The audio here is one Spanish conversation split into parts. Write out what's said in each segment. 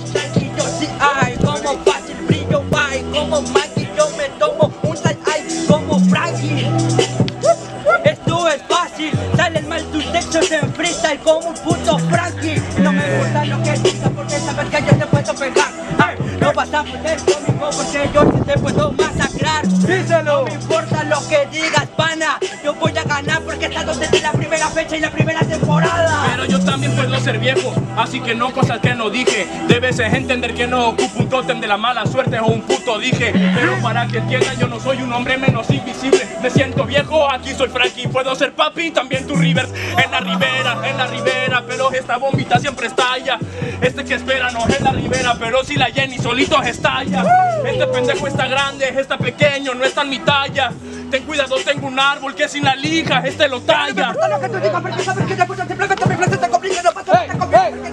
tranquilo, sí, ay, como fácil brillo, ay, como Maggie, yo me tomo un side, ay, como Frankie. Esto es fácil, salen mal tus textos en freestyle como un puto Frankie. No me gusta lo que digas porque sabes que yo te puedo pegar. Ay, no vas a poder conmigo porque yo sí te puedo masacrar. Díselo. No me importa lo que digas, pana, yo voy a ganar porque he estado desde la primera fecha y la primera temporada. Pero yo también puedo ser viejo, así que no cosas que no dije. Debes entender que no ocupo un tótem de la mala suerte o un puto dije. Pero para que entiendan, yo no soy un hombre menos invisible. Me siento viejo, aquí soy Frankie. Puedo ser papi, también tu Rivers. En la ribera, pero esta bombita siempre estalla. Este que espera no es la ribera, pero si la Jenny solito estalla. Este pendejo está grande, está pequeño, no está en mi talla. Ten cuidado, tengo un árbol que sin la lija, este lo talla. No me importa lo que tú digas porque sabes que te escuchas simplemente mi frase te complica, no pasa nada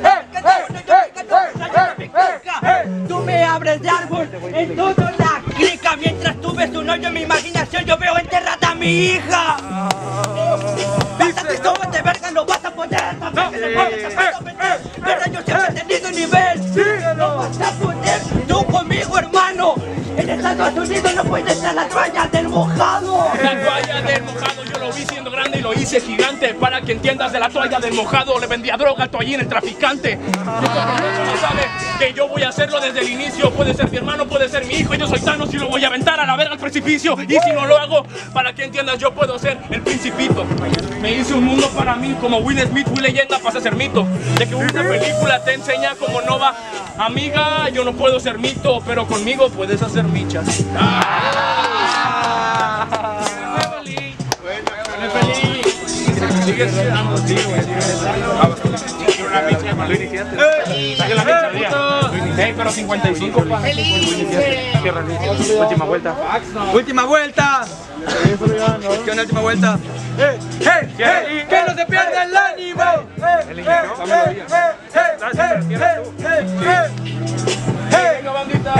conmigo. Tú me abres de árbol en toda la clica. Mientras tú ves un hoyo en mi imaginación, yo veo enterrada a mi hija. Basta que somos de verga, no vas a poder. Pero yo siempre he tenido nivel. No vas a poder, tú conmigo, hermano. En Estados Unidos no puedes ser la toalla del mojado. La toalla del mojado, yo lo vi siendo grande y lo hice gigante. Para que entiendas de la toalla del mojado, le vendía droga al toallín, el traficante. No sabe que yo voy a hacerlo desde el inicio. Puede ser mi hermano, puede ser mi hijo. Yo soy Thanos y lo voy a aventar a la verga al precipicio. Y si no lo hago, para que entiendas, yo puedo ser el principito. Me hice un mundo para mí, como Will Smith, fui leyenda, pasa a ser mito. De que una película te enseña como no va. Amiga, yo no puedo ser mito, pero conmigo puedes hacer michas. Pero 55 pa. Última vuelta. Última vuelta. ¿Qué una última vuelta? ¡Que no se pierda el ánimo! Venga, bandita.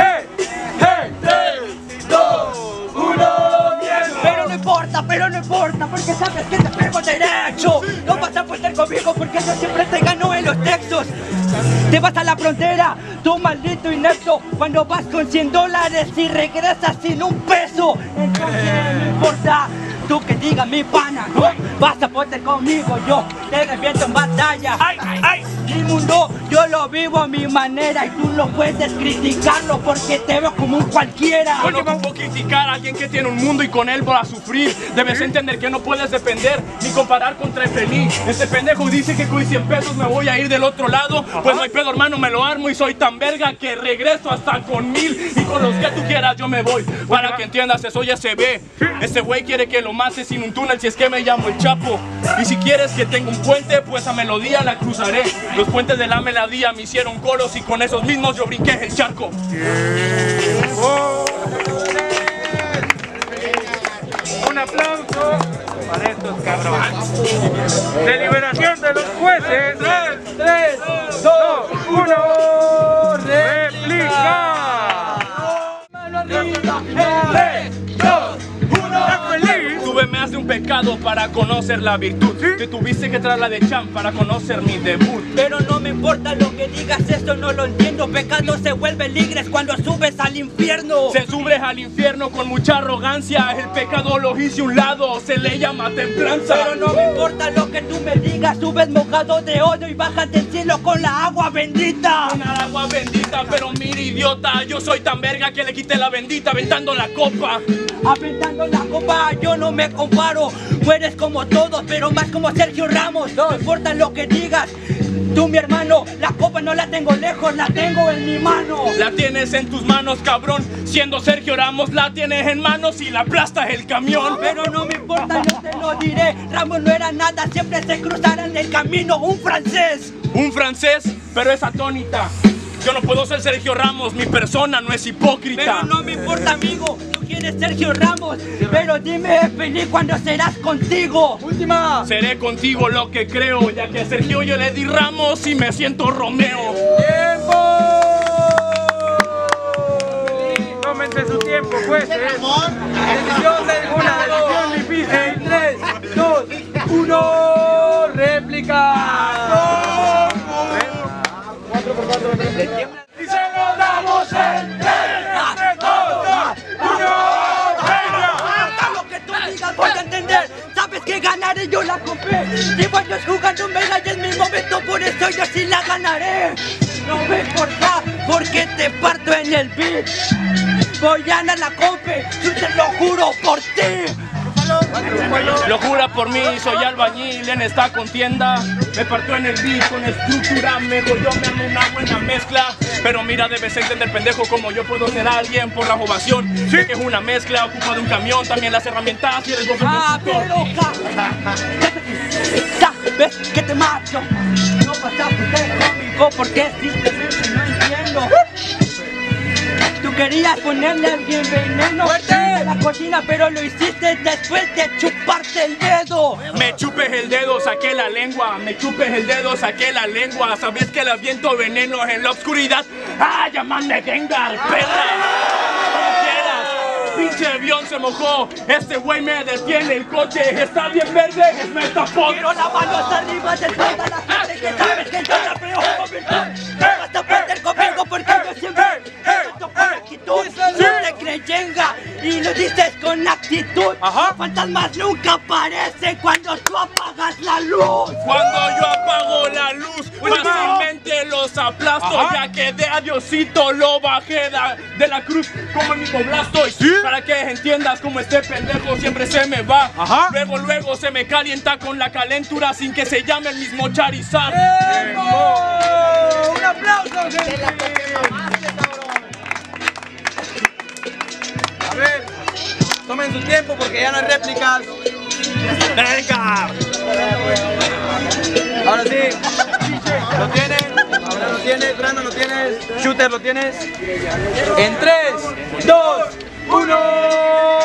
3, 2, 1, pero no importa, porque sabes que te pego derecho. No vas a poder conmigo porque yo siempre te gano en los textos. Te vas a la frontera, tú maldito inepto, cuando vas con $100 y regresas sin un peso. Entonces no importa, tú que digas mi pana, no vas a poder conmigo, yo te reviento en batalla. Mi mundo, yo lo vivo a mi manera y tú no puedes criticarlo porque te veo como un cualquiera. Bueno, ¿cómo puedo criticar a alguien que tiene un mundo y con él va a sufrir? Debes entender que no puedes depender ni comparar contra el feliz. Este pendejo dice que con 100 pesos me voy a ir del otro lado. Pues no hay pedo, hermano, me lo armo y soy tan verga que regreso hasta con 1000. Y con los que tú quieras yo me voy. Para que entiendas, soy SB. Ese güey quiere que lo mate sin un túnel si es que me llamo el Chapo. Y si quieres que tenga un puente, pues a melodía la cruzaré. Los puentes de la melodía me hicieron coros y con esos mismos yo brinqué el charco. un aplauso para estos cabrones. Deliberación de los jueces. 3, 2, 1. ¡Réplica! Mano arriba. 3, 2, 1. Tuve más de un pecado para conocer la virtud. Te tuviste que traer la de Champ para conocer mi debut. Pero no me importa lo que digas, esto no lo entiendo. Pecado se vuelve ligres cuando subes al infierno. Se sube al infierno con mucha arrogancia. El pecado lo hice a un lado, se le llama templanza. Pero no me importa lo que tú me digas, subes mojado de odio y bajas del cielo con la agua bendita. Con la agua bendita, pero mira idiota, yo soy tan verga que le quité la bendita aventando la copa. Aventando la copa, yo no me comparo. Mueres como todos, pero más como Sergio Ramos. No importa lo que digas, tú mi hermano, la copa no la tengo lejos, la tengo en mi mano. La tienes en tus manos, cabrón. Siendo Sergio Ramos, la tienes en manos y la aplastas el camión. Pero no me importa, yo te lo diré. Ramos no era nada, siempre se cruzaran el camino. Un francés. Un francés, pero es atónita. Yo no puedo ser Sergio Ramos, mi persona no es hipócrita. Pero no me importa, amigo, tú quieres Sergio Ramos. Pero dime, feliz, ¿cuándo serás contigo? Última. Seré contigo lo que creo, ya que a Sergio yo le di Ramos y me siento Romeo. ¡Tiempo! Tómense su tiempo, jueces. Decisión difícil. 3, 2, 1. ¡Réplica! 4 por 4. años jugando Mega y es mi momento, por eso yo sí la ganaré. No me importa porque te parto en el beat. Voy a ganar la compe, yo te lo juro por ti. Lo jura por mí, soy albañil en esta contienda. Me parto en el beat con estructura, mejor yo me armo una buena mezcla. Pero mira, debes entender, pendejo, como yo puedo ser alguien por la ovación. Sé que es una mezcla, ocupa de un camión, también las herramientas y eres vos. Pero sabes que te mato. No vas a poder conmigo porque simplemente no entiendo. Tú querías ponerle a alguien veneno en la cocina, pero lo hiciste después de chuparte el dedo. Me chupes el dedo, saqué la lengua. Me chupes el dedo, saqué la lengua. Sabes que le aviento veneno en la oscuridad. ¡Ah, llámame Gengar, perra! Como quieras. Pinche avión se mojó. Este güey me detiene el coche. Está bien verde, es Metapod. Quiero la mano hasta arriba de toda la gente que sabes que yo la veo convertir. No vas a perder conmigo porque yo siempre actitud, no te creyenga y lo dices con actitud. Los fantasmas nunca aparecen cuando tú apagas la luz. Cuando yo apago la luz, fácilmente los aplasto. Ya que de adiosito lo bajé de la cruz como el mismo Blastoise. Para que entiendas como este pendejo siempre se me va. Luego se me calienta con la calentura sin que se llame el mismo Charizard. ¡Un aplauso, gente! A ver, tomen su tiempo porque ya no hay réplicas. ¡Venga! Ahora sí, ¿lo tienen? Ahora lo tienes, Brandon lo tienes, Shooter lo tienes. En 3, 2, 1.